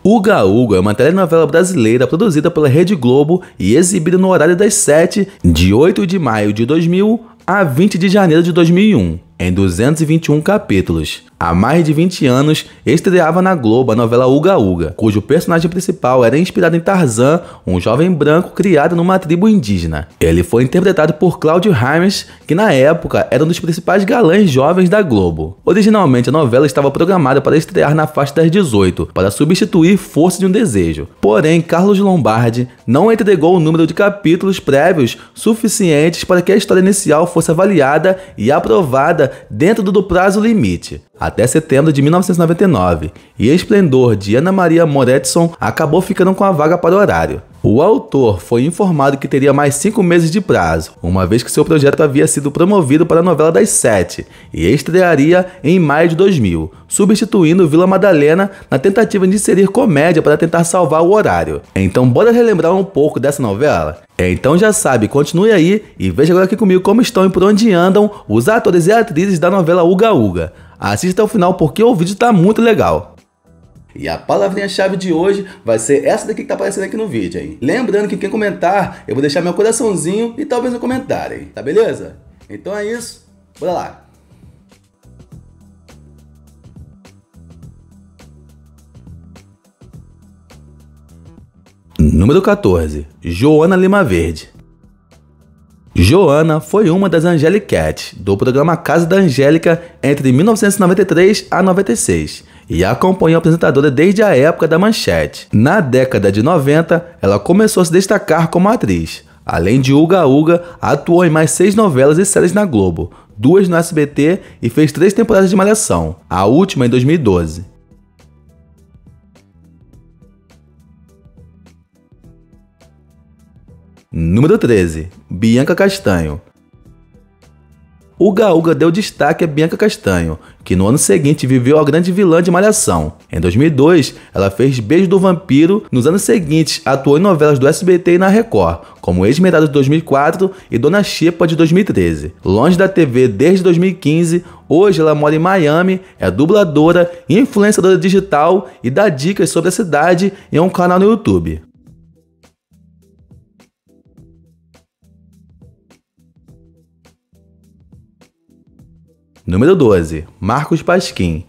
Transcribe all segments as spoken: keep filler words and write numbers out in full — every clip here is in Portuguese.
Uga Uga é uma telenovela brasileira produzida pela Rede Globo e exibida no horário das sete, de oito de maio de dois mil a vinte de janeiro de dois mil e um, em duzentos e vinte e um capítulos. Há mais de vinte anos, estreava na Globo a novela Uga Uga, cujo personagem principal era inspirado em Tarzan, um jovem branco criado numa tribo indígena. Ele foi interpretado por Cláudio Rames, que na época era um dos principais galãs jovens da Globo. Originalmente, a novela estava programada para estrear na faixa das dezoito, para substituir Força de um Desejo. Porém, Carlos Lombardi não entregou o número de capítulos prévios suficientes para que a história inicial fosse avaliada e aprovada dentro do prazo limite, até setembro de mil novecentos e noventa e nove, e Esplendor, de Ana Maria Moretson, acabou ficando com a vaga para o horário. O autor foi informado que teria mais cinco meses de prazo, uma vez que seu projeto havia sido promovido para a novela das sete, e estrearia em maio de dois mil, substituindo Vila Madalena na tentativa de inserir comédia para tentar salvar o horário. Então bora relembrar um pouco dessa novela? Então já sabe, continue aí e veja agora aqui comigo como estão e por onde andam os atores e atrizes da novela Uga Uga. Assista até o final porque o vídeo tá muito legal. E a palavrinha-chave de hoje vai ser essa daqui que tá aparecendo aqui no vídeo, hein? Lembrando que quem comentar, eu vou deixar meu coraçãozinho e talvez no comentário, hein? Tá beleza? Então é isso, bora lá! Número quatorze. Joana Lima Verde. Joana foi uma das Angeliquettes do programa Casa da Angélica entre mil novecentos e noventa e três a noventa e seis e acompanhou a apresentadora desde a época da Manchete. Na década de noventa, ela começou a se destacar como atriz. Além de Uga Uga, atuou em mais seis novelas e séries na Globo, duas no S B T e fez três temporadas de Malhação, a última em dois mil e doze. Número treze. Bianca Castanho. Uga Uga deu destaque a Bianca Castanho, que no ano seguinte viveu a grande vilã de Malhação. Em dois mil e dois, ela fez Beijo do Vampiro. Nos anos seguintes, atuou em novelas do S B T e na Record, como Esmeralda de dois mil e quatro e Dona Xepa de dois mil e treze. Longe da T V desde dois mil e quinze, hoje ela mora em Miami, é dubladora, influenciadora digital e dá dicas sobre a cidade em um canal no YouTube. Número doze. Marcos Pasquim.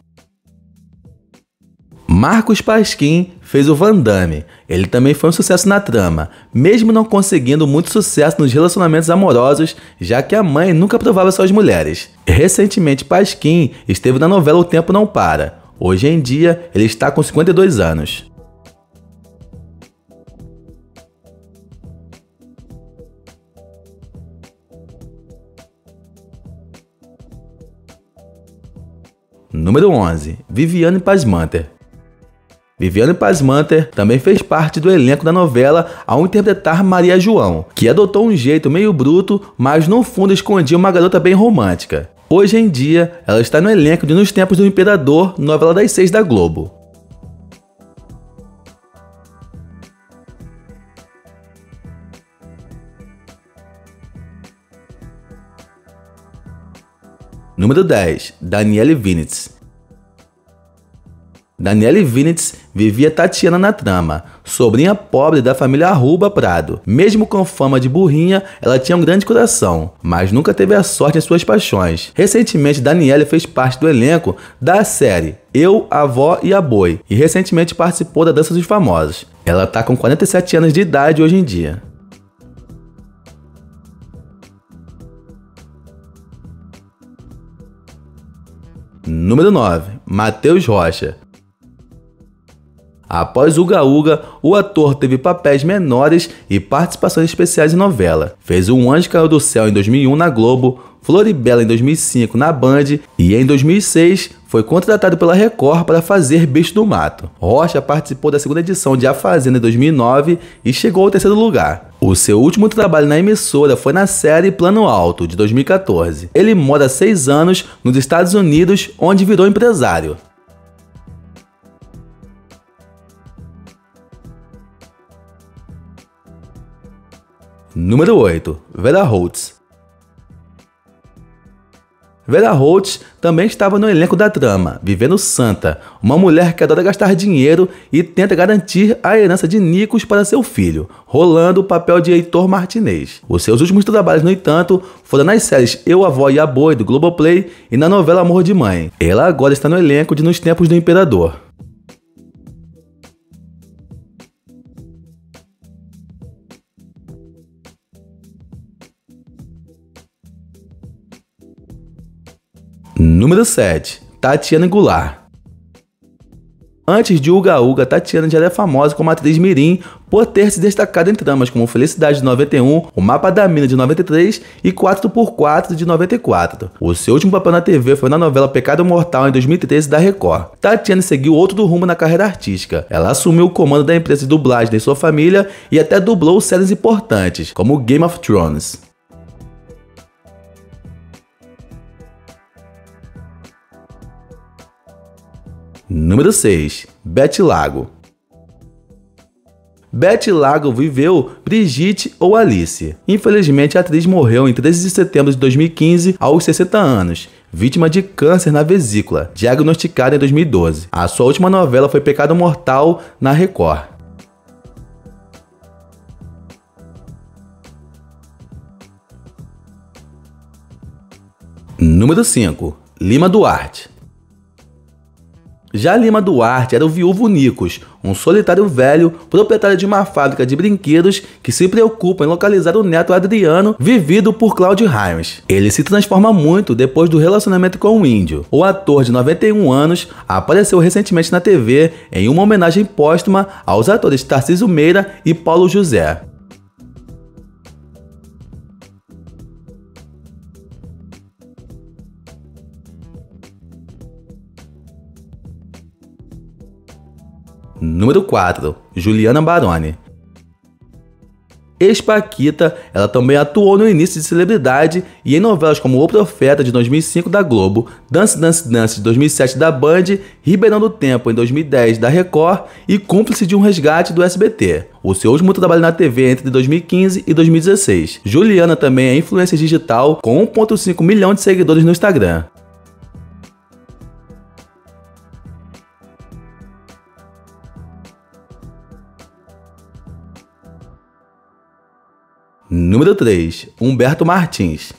Marcos Pasquim fez o Van Damme. Ele também foi um sucesso na trama, mesmo não conseguindo muito sucesso nos relacionamentos amorosos, já que a mãe nunca aprovava suas mulheres. Recentemente, Pasquim esteve na novela O Tempo Não Para. Hoje em dia, ele está com cinquenta e dois anos. Número onze. Viviane Pasmanter. Viviane Pasmanter também fez parte do elenco da novela ao interpretar Maria João, que adotou um jeito meio bruto, mas no fundo escondia uma garota bem romântica. Hoje em dia, ela está no elenco de Nos Tempos do Imperador, novela das seis da Globo. Número dez. Daniele Vinitz. Daniele Vinitz vivia Tatiana na trama, sobrinha pobre da família Arruba Prado. Mesmo com fama de burrinha, ela tinha um grande coração, mas nunca teve a sorte em suas paixões. Recentemente, Daniele fez parte do elenco da série Eu, a Avó e a Boi, e recentemente participou da Dança dos Famosos. Ela está com quarenta e sete anos de idade hoje em dia. Número nove. Matheus Rocha. Após Uga Uga, o ator teve papéis menores e participações especiais em novela. Fez Um Anjo Caiu do Céu em dois mil e um na Globo, Floribela em dois mil e cinco na Band e em dois mil e seis foi contratado pela Record para fazer Bicho do Mato. Rocha participou da segunda edição de A Fazenda em dois mil e nove e chegou ao terceiro lugar. O seu último trabalho na emissora foi na série Plano Alto, de dois mil e quatorze. Ele mora há seis anos nos Estados Unidos, onde virou empresário. Número oito. Vera Holtz. Vera Holtz também estava no elenco da trama, vivendo santa, uma mulher que adora gastar dinheiro e tenta garantir a herança de Nikos para seu filho, rolando o papel de Heitor Martinez. Os seus últimos trabalhos, no entanto, foram nas séries Eu, a Avó e a Boi, do Globoplay, e na novela Amor de Mãe. Ela agora está no elenco de Nos Tempos do Imperador. Número sete. Tatiana Goulart. Antes de Uga Uga, Tatiana já era famosa como atriz mirim por ter se destacado em tramas como Felicidade de noventa e um, O Mapa da Mina de noventa e três e quatro por quatro de noventa e quatro. O seu último papel na T V foi na novela Pecado Mortal em dois mil e treze da Record. Tatiana seguiu outro rumo na carreira artística. Ela assumiu o comando da empresa de dublagem de sua família e até dublou séries importantes, como Game of Thrones. Número seis. Beth Lago. Beth Lago viveu Brigitte ou Alice. Infelizmente, a atriz morreu em treze de setembro de dois mil e quinze, aos sessenta anos, vítima de câncer na vesícula, diagnosticada em dois mil e doze. A sua última novela foi Pecado Mortal, na Record. Número cinco. Lima Duarte. Já Lima Duarte era o viúvo Nikos, um solitário velho, proprietário de uma fábrica de brinquedos que se preocupa em localizar o neto Adriano, vivido por Claudio Raimes. Ele se transforma muito depois do relacionamento com o índio. O ator de noventa e um anos apareceu recentemente na T V em uma homenagem póstuma aos atores Tarcísio Meira e Paulo José. Número quatro. Juliana Baroni. Ex-paquita, ela também atuou no início de celebridade e em novelas como O Profeta, de dois mil e cinco, da Globo, Dance Dance Dance, de dois mil e sete, da Band, Ribeirão do Tempo, em dois mil e dez, da Record e Cúmplice de um Resgate, do S B T. O seu último trabalho na T V entre dois mil e quinze e dois mil e dezesseis. Juliana também é influencer digital com um vírgula cinco milhão de seguidores no Instagram. Número três. Humberto Martins.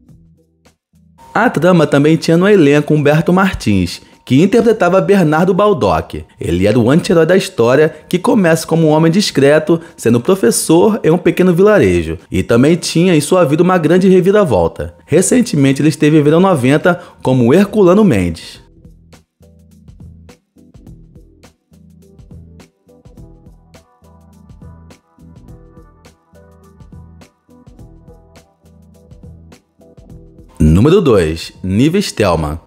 A trama também tinha no elenco Humberto Martins, que interpretava Bernardo Baldock. Ele era o anti-herói da história, que começa como um homem discreto, sendo professor em um pequeno vilarejo, e também tinha em sua vida uma grande reviravolta. Recentemente ele esteve em Verão noventa como Herculano Mendes. Número dois. Nive Stelman.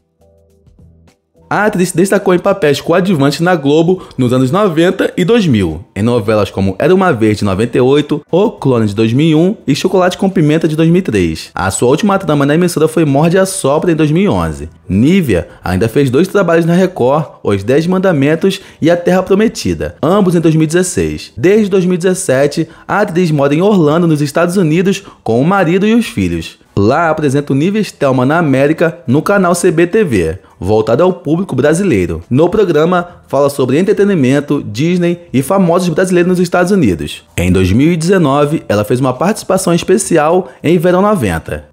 A atriz se destacou em papéis coadjuvantes na Globo nos anos noventa e dois mil, em novelas como Era Uma Vez, de noventa e oito, O Clone, de dois mil e um e Chocolate com Pimenta, de dois mil e três. A sua última trama na emissora foi Morde a Sopra, em dois mil e onze. Nívia ainda fez dois trabalhos na Record, Os Dez Mandamentos e A Terra Prometida, ambos em dois mil e dezesseis. Desde dois mil e dezessete, a atriz mora em Orlando, nos Estados Unidos, com o marido e os filhos. Lá apresenta o Nive Stelman na América no canal C B T V, voltado ao público brasileiro. No programa, fala sobre entretenimento, Disney e famosos brasileiros nos Estados Unidos. Em dois mil e dezenove, ela fez uma participação especial em Verão noventa.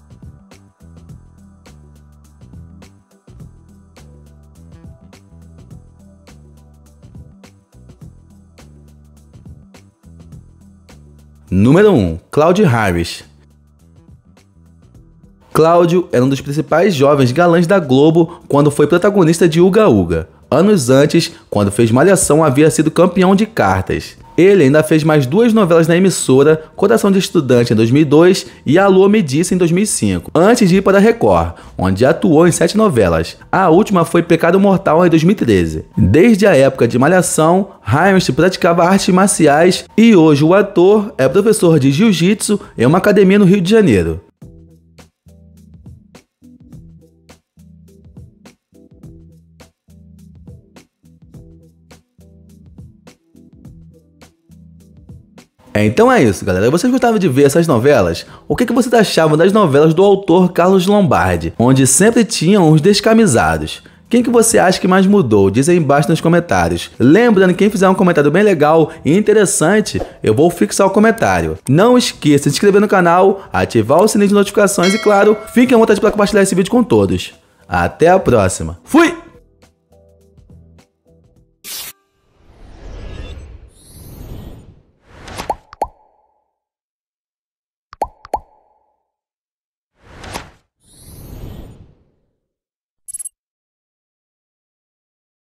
Número um. Claudio Harris. Cláudio era um dos principais jovens galãs da Globo quando foi protagonista de Uga Uga. Anos antes, quando fez Malhação, havia sido campeão de cartas. Ele ainda fez mais duas novelas na emissora, Coração de Estudante, em dois mil e dois e A Lua Me Disse, em dois mil e cinco, antes de ir para a Record, onde atuou em sete novelas. A última foi Pecado Mortal, em dois mil e treze. Desde a época de Malhação, Raimes praticava artes marciais e hoje o ator é professor de jiu-jitsu em uma academia no Rio de Janeiro. Então é isso, galera. Vocês gostavam de ver essas novelas? O que, que vocês achavam das novelas do autor Carlos Lombardi, onde sempre tinham os descamisados? Quem que você acha que mais mudou? Diz aí embaixo nos comentários. Lembrando, quem fizer um comentário bem legal e interessante, eu vou fixar o comentário. Não esqueça de se inscrever no canal, ativar o sininho de notificações e, claro, fiquem à vontade para compartilhar esse vídeo com todos. Até a próxima. Fui!